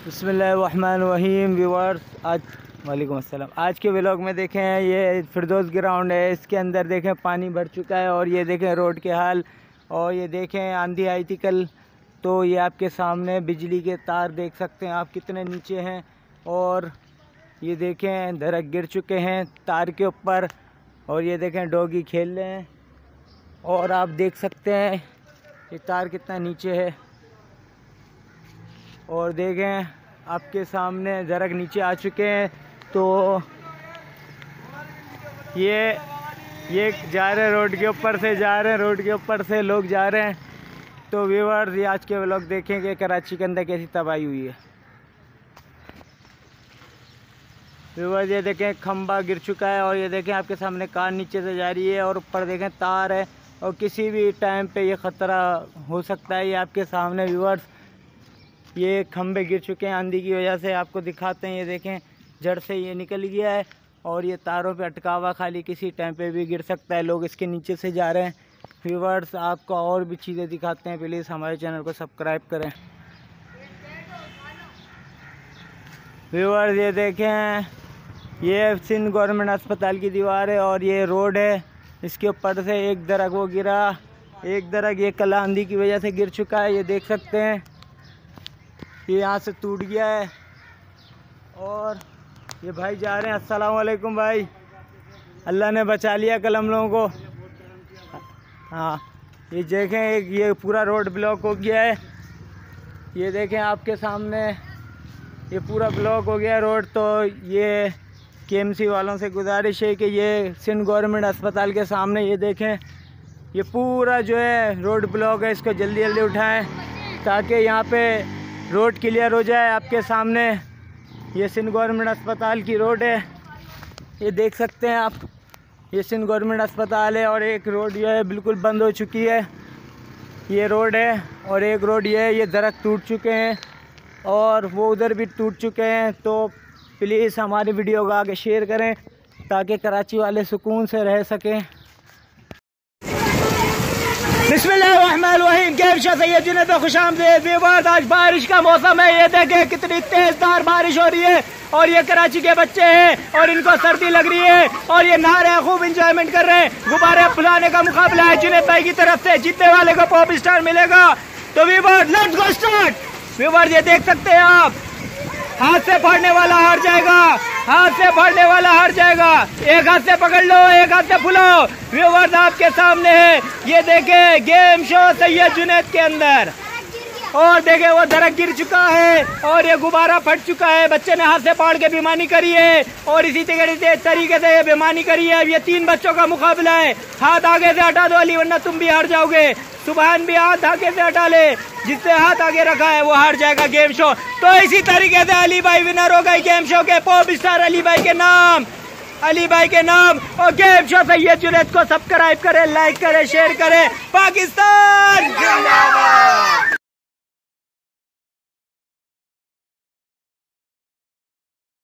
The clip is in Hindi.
बिस्मिल्लाहिर्रहमानिर्रहीम व्यूअर्स, आज वालेकुम अस्सलाम। आज के व्लॉग में देखें ये फिरदौस ग्राउंड है, इसके अंदर देखें पानी भर चुका है और ये देखें रोड के हाल, और ये देखें आंधी आई थी कल, तो ये आपके सामने बिजली के तार देख सकते हैं आप कितने नीचे हैं, और ये देखें दरख्त गिर चुके हैं तार के ऊपर, और ये देखें डॉगी खेल रहे हैं, और आप देख सकते हैं ये तार कितना नीचे है, और देखें आपके सामने दरख्त नीचे आ चुके हैं। तो ये जा रहे हैं रोड के ऊपर से, रोड के ऊपर से लोग जा रहे हैं। तो व्यूअर्स, ये आज के व्लॉग देखेंगे कराची के अंदर कैसी तबाही हुई है। व्यूअर्स, ये देखें खंबा गिर चुका है, और ये देखें आपके सामने कार नीचे से जा रही है, और ऊपर देखें तार है, और किसी भी टाइम पे ये ख़तरा हो सकता है। ये आपके सामने व्यूअर्स, ये खंबे गिर चुके हैं आंधी की वजह से, आपको दिखाते हैं। ये देखें जड़ से ये निकल गया है, और ये तारों पे अटका हुआ, खाली किसी टाइम पे भी गिर सकता है। लोग इसके नीचे से जा रहे हैं। व्यूअर्स, आपको और भी चीज़ें दिखाते हैं, प्लीज़ हमारे चैनल को सब्सक्राइब करें। व्यूअर्स, ये देखें ये सिंध गवर्नमेंट अस्पताल की दीवार है, और ये रोड है, इसके ऊपर से एक दरख्त वो गिरा, एक दरख्त ये कल आंधी की वजह से गिर चुका है। ये देख सकते हैं ये यहाँ से टूट गया है, और ये भाई जा रहे हैं। अस्सलाम वालेकुम भाई, अल्लाह ने बचा लिया कल हम लोगों को। हाँ, ये देखें ये पूरा रोड ब्लॉक हो गया है। ये देखें आपके सामने ये पूरा ब्लॉक हो गया है रोड। तो ये KMC वालों से गुजारिश है कि ये सिंध गवर्नमेंट अस्पताल के सामने ये देखें ये पूरा जो है रोड ब्लॉक है, इसको जल्दी जल्दी उठाएं ताकि यहाँ पे रोड क्लियर हो जाए। आपके सामने ये सिंध गवर्नमेंट अस्पताल की रोड है, ये देख सकते हैं आप, ये सिंध गवर्नमेंट अस्पताल है, और एक रोड जो है बिल्कुल बंद हो चुकी है। ये रोड है, और एक रोड ये दरख्त टूट चुके हैं, और वो उधर भी टूट चुके हैं। तो प्लीज़ हमारी वीडियो को आगे शेयर करें ताकि कराची वाले सुकून से रह सकें। बिस्मिल्लाहिर्रहमानिर्रहीम, कैफ सैयद जुनैद पे खुशामदीद। व्यूअर्स, आज बारिश का मौसम है, ये देखें कितनी तेजधार बारिश हो रही है, और ये कराची के बच्चे हैं और इनको सर्दी लग रही है, और ये नहा रहे हैं, खूब इंजॉयमेंट कर रहे हैं। गुब्बारे फुलाने का मुकाबला है जुनैद भाई की तरफ से, जीतने वाले को पॉप स्टार मिलेगा। तो viewers, let's go start. Viewers, ये देख सकते हैं आप, हाथ से फाड़ने वाला हार जाएगा, हाथ से फाड़ने वाला हार जाएगा। एक हाथ से पकड़ लो, एक हाथ से फुलाओ। व्यूअर्स, आपके सामने है, ये देखें गेम शो सैयद जुनैद के अंदर, और देखें वो दरख्त गिर चुका है, और ये गुब्बारा फट चुका है। बच्चे ने हाथ से फाड़ के बेईमानी करी है, और इसी तरीके से ये बेईमानी करी है। अब ये 3 बच्चों का मुकाबला है। हाथ आगे से हटा दो अली, वरना तुम भी हार जाओगे। सुबहान भी हाथ आगे से हटा ले, जिससे हाथ आगे रखा है वो हार जाएगा गेम शो। तो इसी तरीके से अली भाई विनर हो गए गेम शो के। पॉप स्टार अली भाई के नाम, अली भाई के नाम। और गेम शो सैयद जुनैद को सब्सक्राइब करें, लाइक करें, शेयर करें। पाकिस्तान जिंदाबाद।